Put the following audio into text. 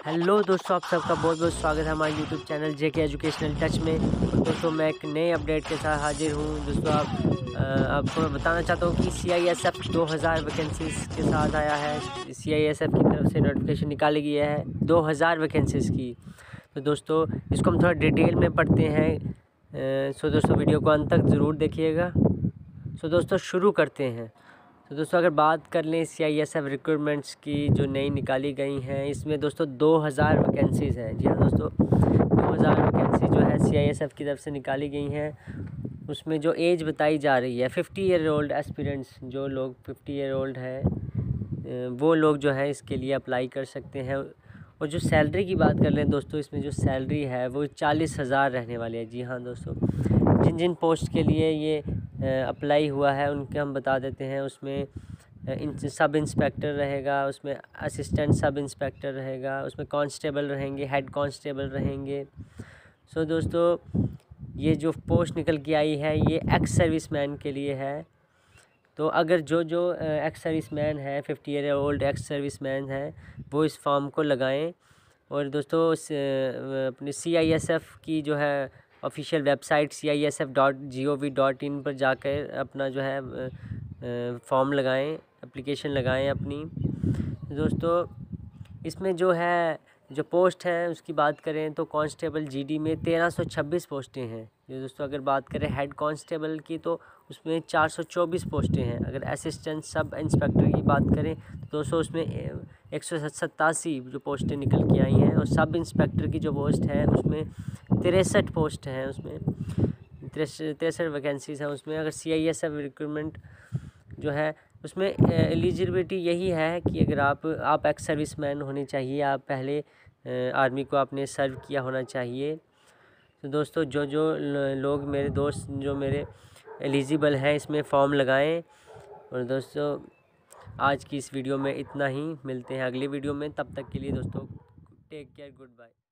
Hello दोस्तों, आप सबका बहुत बहुत स्वागत है हमारे YouTube channel JK educational touch में। और दोस्तों मैं एक नए अपडेट के साथ हाजिर हूँ। दोस्तों आपको मैं बताना चाहता हूँ कि CISF 2000 वैकेंसीज़ के साथ आया है। CISF की तरफ से नोटिफिकेशन निकाली गई है 2000 वैकेंसीज़ की। तो दोस्तों इसको हम थोड़ा डिटेल में पढ़ते हैं। सो दोस्तों वीडियो को अंत तक ज़रूर देखिएगा। सो दोस्तों शुरू करते हैं। तो दोस्तों अगर बात कर लें CISF रिक्रूटमेंट्स की जो नई निकाली गई हैं, इसमें दोस्तों 2000 वैकेंसीज़ हैं। जी हाँ दोस्तों, 2000 वैकेंसी जो है CISF की तरफ से निकाली गई हैं। उसमें जो एज बताई जा रही है 50 ईयर ओल्ड एस्पिरेंट्स, जो लोग 50 ईयर ओल्ड हैं वो लोग जो है इसके लिए अप्लाई कर सकते हैं। और जो सैलरी की बात कर लें दोस्तों, इसमें जो सैलरी है वो 40,000 रहने वाली है। जी हाँ दोस्तों, जिन जिन पोस्ट के लिए ये अप्लाई हुआ है उनके हम बता देते हैं। उसमें सब इंस्पेक्टर रहेगा, उसमें असिस्टेंट सब इंस्पेक्टर रहेगा, उसमें कांस्टेबल रहेंगे, हेड कांस्टेबल रहेंगे। सो दोस्तों ये जो पोस्ट निकल के आई है ये एक्स सर्विसमैन के लिए है। तो अगर जो एक्स सर्विसमैन है, 50 ईयर ओल्ड एक्स सर्विसमैन है, वो इस फॉर्म को लगाएं। और दोस्तों अपनी CISF की जो है ऑफिशियल वेबसाइट CISF.gov.in पर जाकर अपना जो है फॉर्म लगाएं, एप्लीकेशन लगाएं अपनी। दोस्तों इसमें जो पोस्ट है उसकी बात करें तो कांस्टेबल GD में 1326 पोस्टें हैं। जो दोस्तों अगर बात करें हेड कांस्टेबल की तो उसमें 424 पोस्टें हैं। अगर असिस्टेंट सब इंस्पेक्टर की बात करें तो दोस्तों उसमें 187 जो पोस्टें निकल के आई हैं। और सब इंस्पेक्टर की जो पोस्ट है उसमें 63 पोस्ट हैं, उसमें 63 वैकेंसीज़ हैं उसमें। अगर CISF रिक्रूटमेंट जो है उसमें एलिजिबिलिटी यही है कि अगर आप एक्स सर्विसमैन होने चाहिए, आप पहले आर्मी को आपने सर्व किया होना चाहिए। तो दोस्तों जो लोग मेरे दोस्त जो मेरे एलिजिबल हैं इसमें फ़ॉर्म लगाएं। और दोस्तों आज की इस वीडियो में इतना ही, मिलते हैं अगली वीडियो में। तब तक के लिए दोस्तों टेक केयर, गुड बाय।